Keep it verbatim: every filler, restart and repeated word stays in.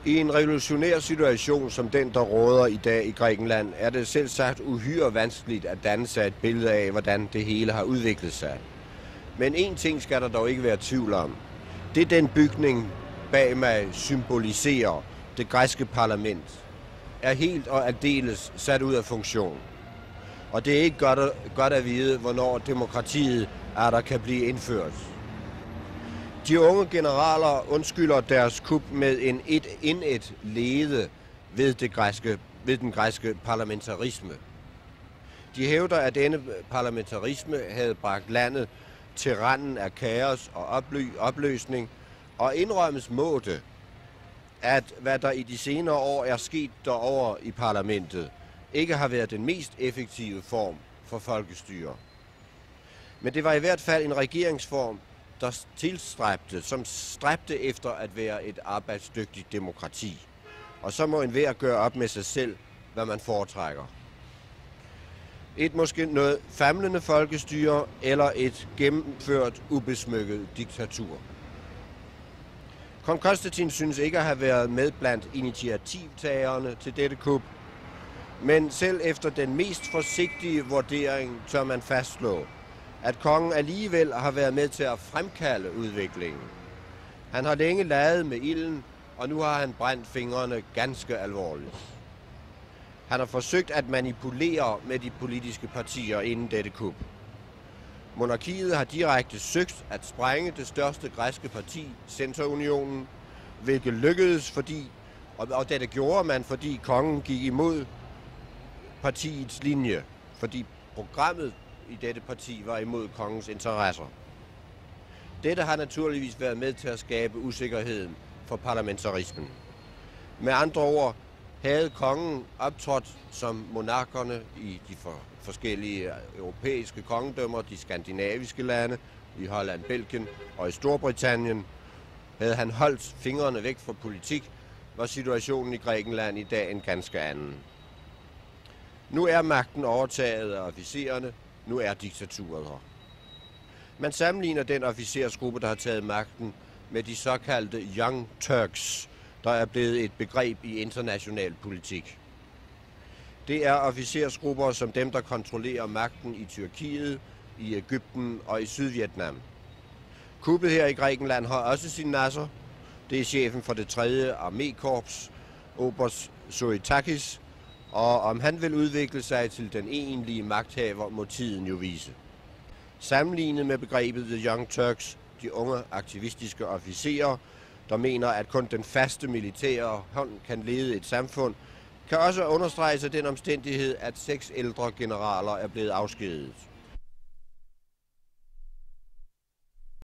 I en revolutionær situation som den, der råder i dag i Grækenland, er det selv sagt uhyre vanskeligt at danne sig et billede af, hvordan det hele har udviklet sig. Men én ting skal der dog ikke være tvivl om. Det er den bygning bag mig symboliserer, det græske parlament, er helt og aldeles sat ud af funktion. Og det er ikke godt at, godt at vide, hvornår demokratiet er der kan blive indført. De unge generaler undskylder deres kup med en et indet lede ved, det græske, ved den græske parlamentarisme. De hævder, at denne parlamentarisme havde bragt landet til randen af kaos og oplø- opløsning, og indrømmes må det, at hvad der i de senere år er sket derover i parlamentet, ikke har været den mest effektive form for folkestyre. Men det var i hvert fald en regeringsform, der tilstræbte, som stræbte efter at være et arbejdsdygtigt demokrati. Og så må enhver gøre op med sig selv, hvad man foretrækker. Et måske noget famlende folkestyre eller et gennemført ubesmykket diktatur. Kong Konstantin synes ikke at have været med blandt initiativtagerne til dette kup, men selv efter den mest forsigtige vurdering tør man fastslå, at kongen alligevel har været med til at fremkalde udviklingen. Han har længe leget med ilden, og nu har han brændt fingrene ganske alvorligt. Han har forsøgt at manipulere med de politiske partier inden dette kup. Monarkiet har direkte søgt at sprænge det største græske parti, Centerunionen, hvilket lykkedes, fordi, og, og dette gjorde man, fordi kongen gik imod partiets linje, fordi programmet i dette parti var imod kongens interesser. Dette har naturligvis været med til at skabe usikkerheden for parlamentarismen. Med andre ord havde kongen optrådt som monarkerne i de for, forskellige europæiske kongedømmer, de skandinaviske lande, i Holland, Belgien og i Storbritannien. Havde han holdt fingrene væk fra politik, var situationen i Grækenland i dag en ganske anden. Nu er magten overtaget af officererne, nu er diktaturet her. Man sammenligner den officersgruppe, der har taget magten, med de såkaldte Young Turks, der er blevet et begreb i international politik. Det er officersgrupper som dem, der kontrollerer magten i Tyrkiet, i Egypten og i Sydvietnam. Kuppet her i Grækenland har også sine nasser. Det er chefen for det tredje armékorps, Oberst Zoitakis, og om han vil udvikle sig til den egentlige magthaver, må tiden jo vise. Sammenlignet med begrebet The Young Turks, de unge aktivistiske officerer, der mener, at kun den faste militære hånd kan lede et samfund, kan også understrege sig den omstændighed, at seks ældre generaler er blevet afskediget.